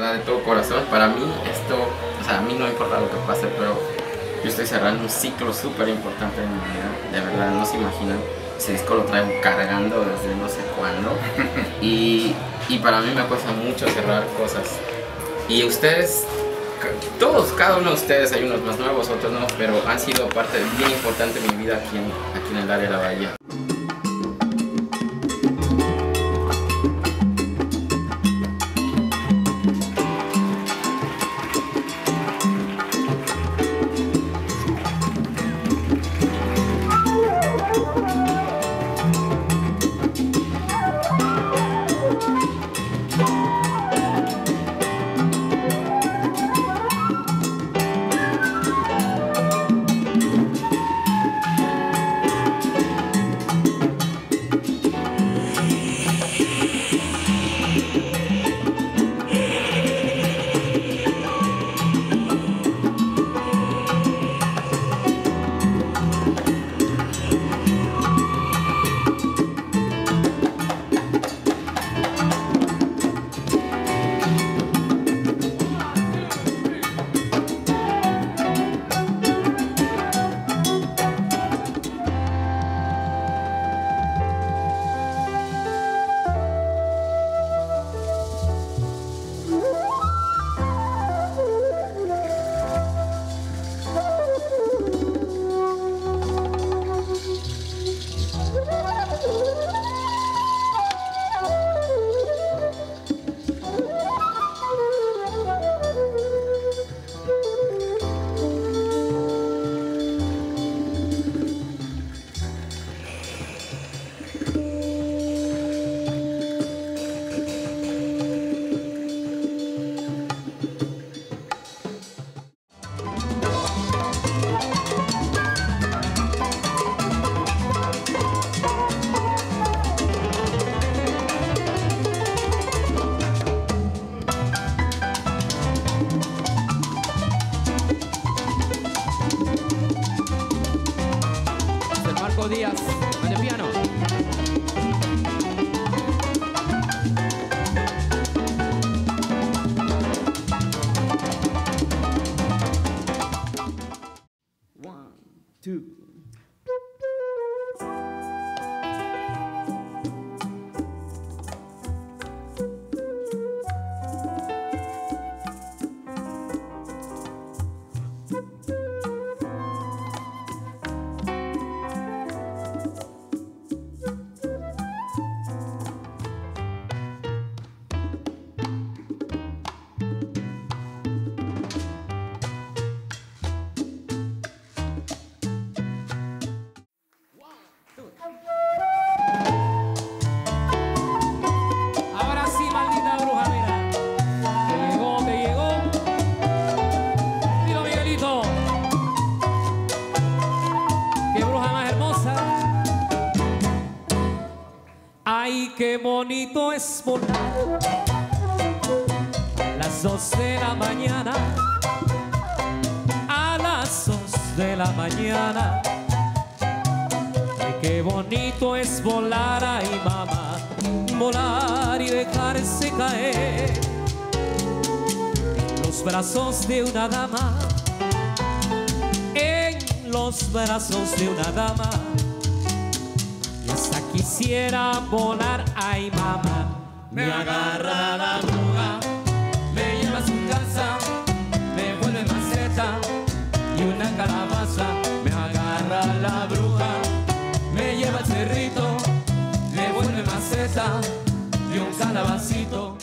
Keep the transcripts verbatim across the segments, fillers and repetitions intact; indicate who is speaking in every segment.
Speaker 1: verdad, de todo corazón. Para mí esto, o sea, a mí no importa lo que pase, pero yo estoy cerrando un ciclo súper importante en mi vida. De verdad, no se imaginan. Ese disco lo traigo cargando desde no sé cuándo. Y, y para mí me cuesta mucho cerrar cosas. Y ustedes, todos, cada uno de ustedes, hay unos más nuevos, otros no, pero han sido parte bien importante de mi vida aquí en, aquí en el área de la Bahía.
Speaker 2: Díaz, en el piano.
Speaker 3: One, two.
Speaker 2: Ahora sí, maldita bruja, mira. Te llegó, te llegó. Dilo, Miguelito. Qué bruja más hermosa. Ay, qué bonito es volar a las dos de la mañana. A las dos de la mañana. Ay, qué bonito es volar, ay, mamá. Volar y dejarse caer en los brazos de una dama, en los brazos de una dama. Y hasta quisiera volar, ay, mamá. Me agarra la bruja, me lleva a su casa, me vuelve maceta y una calabaza. Me agarra la bruja, me lleva al cerrito, me vuelve maceta y un calabacito.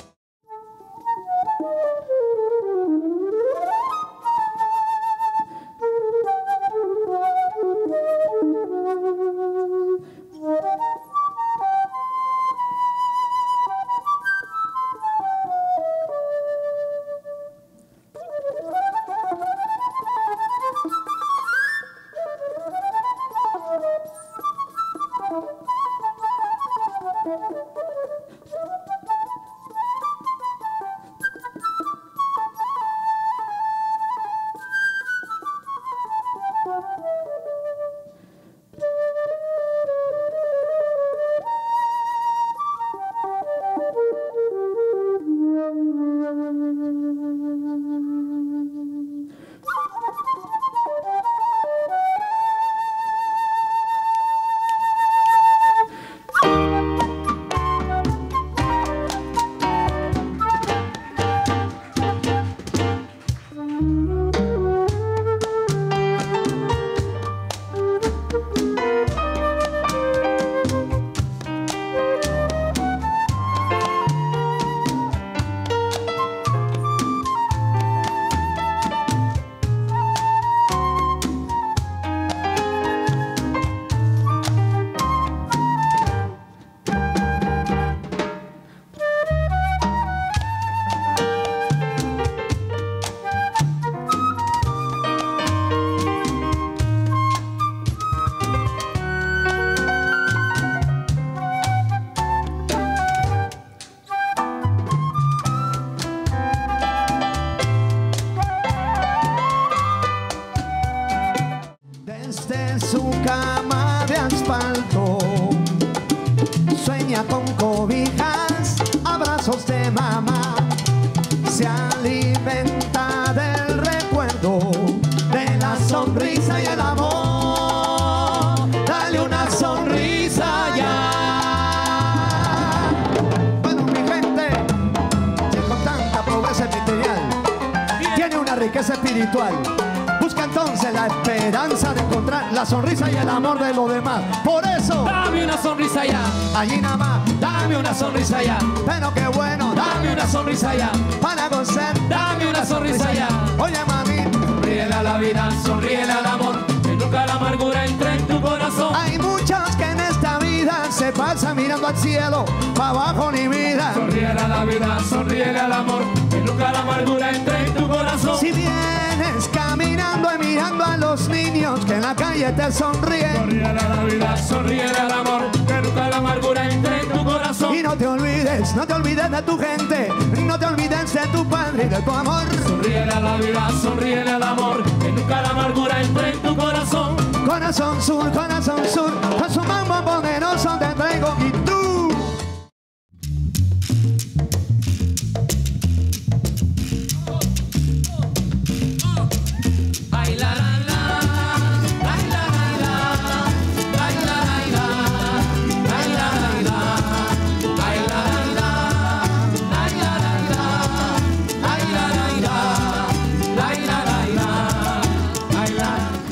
Speaker 4: brazos de mamá, se alimenta del recuerdo de la sonrisa y el amor. Dale una sonrisa ya. Bueno, mi gente, si con tanta pobreza material tiene una riqueza espiritual, busca entonces la esperanza de encontrar la sonrisa y el amor de los demás. Por eso,
Speaker 2: dame una sonrisa ya,
Speaker 4: allí nada más,
Speaker 2: dame una sonrisa ya,
Speaker 4: pero qué bueno,
Speaker 2: dame una sonrisa ya,
Speaker 4: para gozar,
Speaker 2: dame una sonrisa ya.
Speaker 4: Oye, mami,
Speaker 2: Sonríele a la vida, sonríele al amor, que nunca la amargura entre en tu corazón.
Speaker 4: hay muchos que en esta vida se pasan mirando al cielo, para abajo ni vida.
Speaker 2: Sonríele a la vida, sonríele al amor, que nunca la amargura entre en tu corazón.
Speaker 4: Si vienes caminando y mirando a los niños que en la calle te sonríen,
Speaker 2: Sonríele a la vida, sonríele al amor, que nunca la amargura entre en tu corazón.
Speaker 4: y no te olvides, no te olvides de tu gente, no te olvides de tu padre y de tu amor.
Speaker 2: Sonríele a la vida, sonríele al amor, que nunca la amargura entre en tu corazón.
Speaker 4: Corazón sur, corazón sur, con su mambo poderoso te traigo y tú.
Speaker 2: Ay, la, la, la, ay, la, la, la, ay, la, la, la, ay, la, la, la, ay, la, la, la, ay, la, la, la, ay, la, la, la, ay, la, la, la, ay, la.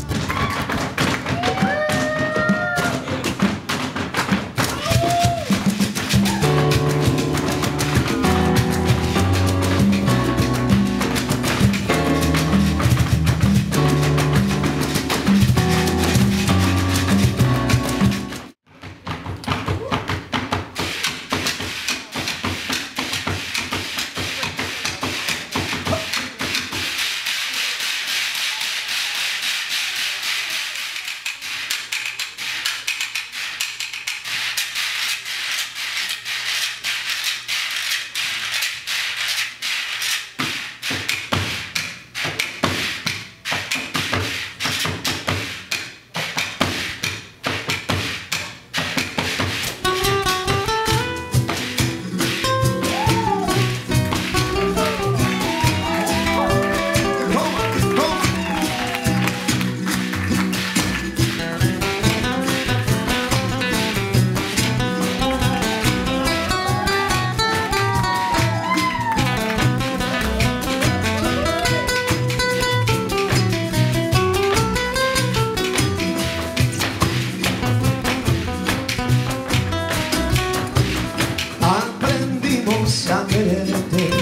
Speaker 4: Aprendimos a quererte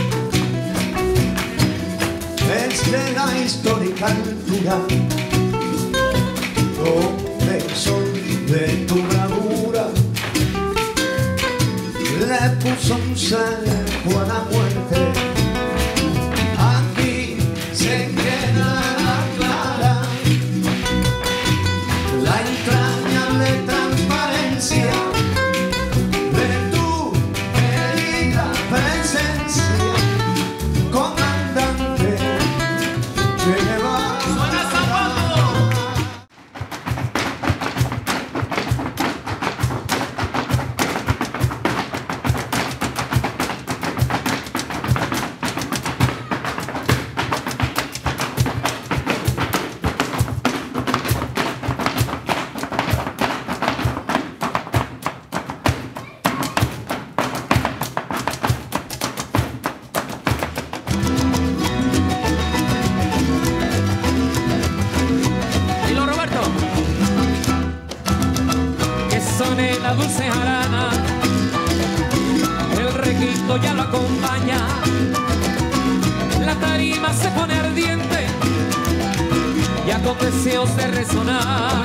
Speaker 4: desde la histórica altura, donde el sol de tu bravura le puso un cerco a la muerte. Aquí se queda clara la entrañable transparencia de tu querida presencia, comandante Che Guevara.
Speaker 2: Dilo, Roberto. Que sone la dulce jarana, el requinto ya lo acompaña, la tarima se pone ardiente, ya con deseos de resonar.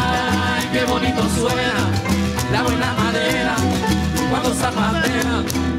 Speaker 2: Ay, qué bonito suena la buena madera cuando zapatea